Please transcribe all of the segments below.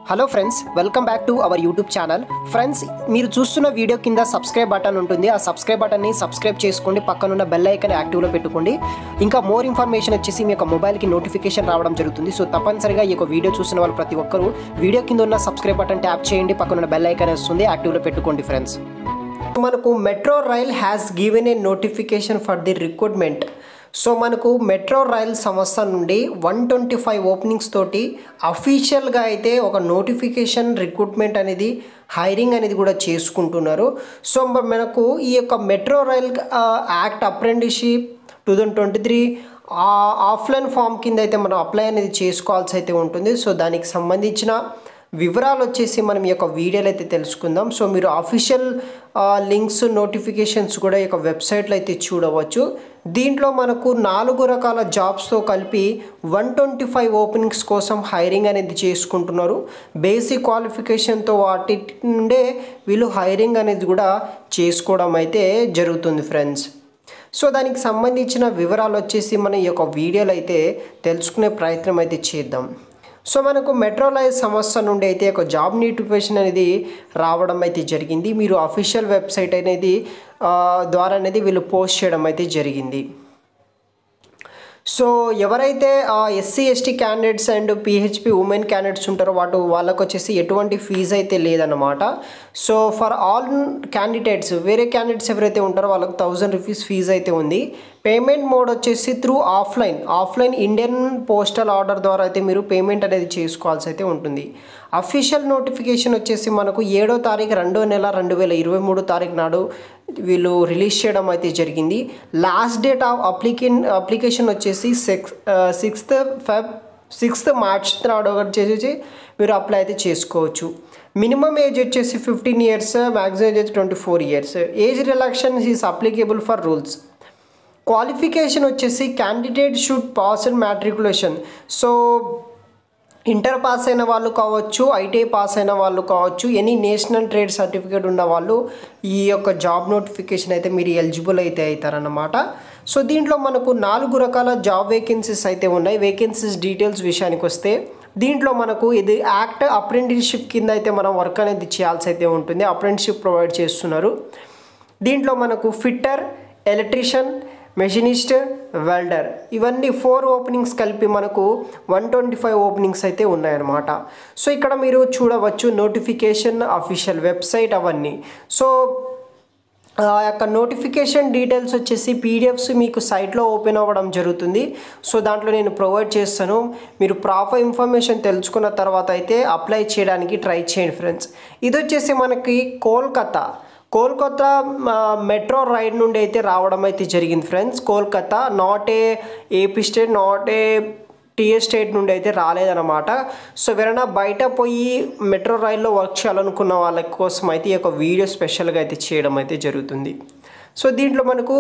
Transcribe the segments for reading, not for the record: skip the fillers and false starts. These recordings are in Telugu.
Hello friends, welcome back to our YouTube channel. Friends, మీరు చూస్తున్న వీడియో కింద సబ్స్క్రైబ్ బటన్ ఉంటుంది. ఆ సబ్స్క్రైబ్ బటన్ని సబ్స్క్రైబ్ చేసుకోండి, పక్కనున్న బెల్ ఐకాన్ యాక్టివ్లో పెట్టుకోండి. ఇంకా మోర్ ఇన్ఫర్మేషన్ వచ్చేసి మీ యొక్క మొబైల్కి నోటిఫికేషన్ రావడం జరుగుతుంది. సో తప్పనిసరిగా ఈ యొక్క వీడియో చూసిన వాళ్ళు ప్రతి ఒక్కరూ వీడియో కింద ఉన్న సబ్స్క్రైబ్ బటన్ ట్యాప్ చేయండి, పక్కనున్న బెల్ ఐకాన్ వస్తుంది, యాక్టివ్లో పెట్టుకోండి. ఫ్రెండ్స్, మనకు metro rail has given a notification for the recruitment. So మనకు మెట్రో రైల్ సంస్థ నుండి 125 ఓపెనింగ్స్ తోటి అఫీషియల్గా అయితే ఒక నోటిఫికేషన్ రిక్రూట్మెంట్ అనేది హైరింగ్ అనేది కూడా చేసుకుంటున్నారు. సో మనకు ఈ యొక్క metro rail act apprenticeship 2023 offline form కింద అయితే మనం అప్లై అనేది చేసుకోవాల్సి అయితే ఉంటుంది. సో దానికి సంబంధించిన వివరాలు వచ్చేసి మనం ఈ యొక్క వీడియోలో అయితే తెలుసుకుందాం. సో మీరు అఫీషియల్ లింక్స్ నోటిఫికేషన్స్ కూడా ఈ యొక్క వెబ్సైట్లో అయితే చూడవచ్చు. దీంట్లో మనకు 4 రకాల జాబ్స్తో కలిపి 125 ఓపెనింగ్స్ కోసం హైరింగ్ అనేది చేసుకుంటున్నారు. బేసిక్ క్వాలిఫికేషన్తో వాటి నుండే వీళ్ళు హైరింగ్ అనేది కూడా చేసుకోవడం అయితే జరుగుతుంది. ఫ్రెండ్స్, సో దానికి సంబంధించిన వివరాలు వచ్చేసి మనం ఈ యొక్క వీడియోలో అయితే తెలుసుకునే ప్రయత్నం అయితే చేద్దాం. సో మనకు మెట్రో రైల్ సంస్థ నుండి అయితే ఒక జాబ్ నోటిఫికేషన్ అనేది రావడం అయితే జరిగింది. మీరు అఫీషియల్ వెబ్సైట్ అనేది ద్వారా అనేది వీళ్ళు పోస్ట్ చేయడం అయితే జరిగింది. సో ఎవరైతే SC ST candidates and PHP women candidates ఉంటారో వాళ్ళకు వచ్చేసి ఎటువంటి ఫీజు అయితే లేదన్నమాట. సో ఫర్ ఆల్ క్యాండిడేట్స్, వేరే క్యాండిడేట్స్ ఎవరైతే ఉంటారో వాళ్ళకి 1000 రూపీస్ ఫీజు అయితే ఉంది. పేమెంట్ మోడ్ వచ్చేసి through offline Indian postal order ద్వారా అయితే మీరు పేమెంట్ అనేది చేసుకోవాల్సి అయితే ఉంటుంది. అఫీషియల్ నోటిఫికేషన్ వచ్చేసి మనకు 7వ తారీఖు 2వ నెల 2023 తారీఖు నాడు వీళ్ళు రిలీజ్ చేయడం అయితే జరిగింది. లాస్ట్ డేట్ ఆఫ్ అప్లికేషన్ వచ్చేసి 6th మార్చ్ నాడు వచ్చేసి మీరు అప్లై అయితే చేసుకోవచ్చు. మినిమం ఏజ్ వచ్చేసి 15 years, maximum age 24 years. Age relaxation is applicable for rules. Qualification వచ్చేసి candidate should pass and matriculation. So inter pass అయిన వాళ్ళు కావచ్చు, ఐటీఐ పాస్ అయిన వాళ్ళు కావచ్చు, ఎనీ నేషనల్ ట్రేడ్ సర్టిఫికేట్ ఉన్న వాళ్ళు ఈ యొక్క జాబ్ నోటిఫికేషన్ అయితే మీరు ఎలిజిబుల్ అయితే అవుతారన్నమాట. సో దీంట్లో మనకు 4 రకాల జాబ్ వేకెన్సీస్ అయితే ఉన్నాయి. వేకెన్సీస్ డీటెయిల్స్ విషయానికి వస్తే దీంట్లో మనకు ఇది యాక్ట్ అప్రెంటిస్షిప్ కింద అయితే మనం వర్క్ అనేది చేయాల్సి అయితే ఉంటుంది. అప్రెంటిస్షిప్ ప్రొవైడ్ చేస్తున్నారు. దీంట్లో మనకు ఫిట్టర్, ఎలక్ట్రీషియన్, మెషినిస్ట్, వెల్డర్, ఇవన్నీ 4 ఓపెనింగ్స్ కలిపి మనకు 125 ఓపెనింగ్స్ అయితే ఉన్నాయన్నమాట. సో ఇక్కడ మీరు చూడవచ్చు నోటిఫికేషన్, అఫీషియల్ వెబ్సైట్ అవన్నీ. సో ఆ యొక్క నోటిఫికేషన్ డీటెయిల్స్ వచ్చేసి పీడిఎఫ్స్ మీకు సైట్లో ఓపెన్ అవ్వడం జరుగుతుంది. సో దాంట్లో నేను ప్రొవైడ్ చేస్తాను. మీరు ప్రాపర్ ఇన్ఫర్మేషన్ తెలుసుకున్న తర్వాత అయితే అప్లై చేయడానికి ట్రై చేయండి. ఫ్రెండ్స్, ఇది వచ్చేసి మనకి కోల్కతా మెట్రో రైడ్ నుండి అయితే రావడం అయితే జరిగింది. Friends, Kolkata, not a AP state, not a TS state నుండి అయితే రాలేదన్నమాట. సో ఎవరైనా బయట పోయి మెట్రో రైల్లో వర్క్ చేయాలనుకున్న వాళ్ళ కోసం అయితే ఈ యొక్క వీడియో స్పెషల్గా అయితే చేయడం అయితే జరుగుతుంది. సో దీంట్లో మనకు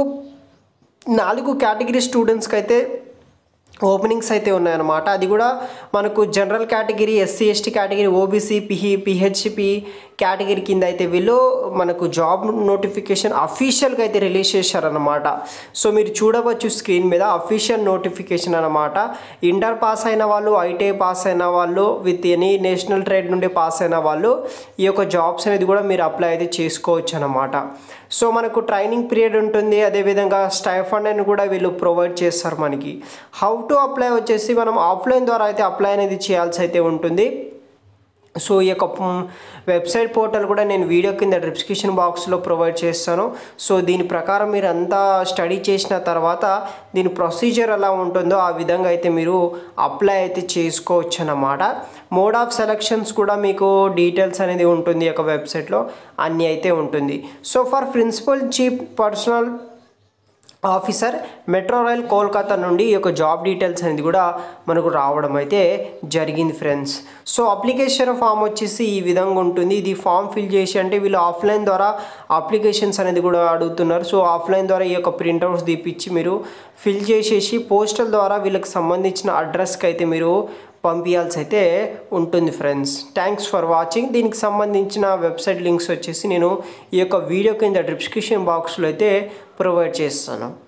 4 కేటగిరీ స్టూడెంట్స్కి అయితే ఓపెనింగ్స్ అయితే ఉన్నాయన్నమాట. అది కూడా మనకు general category, SC ST category, OBC, PHP category కింద అయితే వీళ్ళు మనకు జాబ్ నోటిఫికేషన్ అఫీషియల్గా అయితే రిలీజ్ చేశారన్నమాట. సో మీరు చూడవచ్చు స్క్రీన్ మీద అఫీషియల్ నోటిఫికేషన్ అన్నమాట. ఇంటర్ పాస్ అయిన వాళ్ళు, ఐటీఐ పాస్ అయిన వాళ్ళు, విత్ ఎనీ నేషనల్ ట్రేడ్ నుండి పాస్ అయిన వాళ్ళు ఈ యొక్క జాబ్స్ అనేది కూడా మీరు అప్లై అయితే చేసుకోవచ్చు అన్నమాట. సో మనకు ట్రైనింగ్ పీరియడ్ ఉంటుంది. అదేవిధంగా స్టైఫండ్ అని కూడా వీళ్ళు ప్రొవైడ్ చేస్తారు మనకి. హౌ టు అప్లై వచ్చేసి మనం ఆఫ్లైన్ ద్వారా అయితే అప్లై అనేది చేయాల్సి అయితే ఉంటుంది. సో ఈ యొక్క వెబ్సైట్ పోర్టల్ కూడా నేను వీడియో కింద డిస్క్రిప్షన్ బాక్స్లో ప్రొవైడ్ చేస్తాను. సో దీని ప్రకారం మీరు అంతా స్టడీ చేసిన తర్వాత దీని ప్రొసీజర్ ఎలా ఉంటుందో ఆ విధంగా అయితే మీరు అప్లై అయితే చేసుకోవచ్చు అన్నమాట. మోడ్ ఆఫ్ సెలక్షన్స్ కూడా మీకు డీటెయిల్స్ అనేది ఉంటుంది ఈ యొక్క వెబ్సైట్లో, అన్నీ అయితే ఉంటుంది. So for principal chief personnel officer metro rail Kolkata నుండి ఈ యొక్క జాబ్ డీటెయిల్స్ అనేది కూడా మనకు రావడం అయితే జరిగింది. ఫ్రెండ్స్, సో అప్లికేషన్ ఫామ్ వచ్చేసి ఈ విధంగా ఉంటుంది. ఇది ఫామ్ ఫిల్ చేసి, అంటే వీళ్ళు ఆఫ్లైన్ ద్వారా అప్లికేషన్స్ అనేది కూడా అడుగుతున్నారు. సో ఆఫ్లైన్ ద్వారా ఈ యొక్క ప్రింట్అవుట్స్ తీపిచ్చి మీరు ఫిల్ చేసేసి పోస్టల్ ద్వారా వీళ్ళకి సంబంధించిన అడ్రస్కి అయితే మీరు పంపించాల్సి అయితే ఉంటుంది. Friends, thanks for watching. దీనికి సంబంధించిన వెబ్సైట్ లింక్స్ వచ్చేసి నేను ఈ యొక్క వీడియో కింద డిస్క్రిప్షన్ బాక్స్లో అయితే ప్రొవైడ్ చేస్తాను.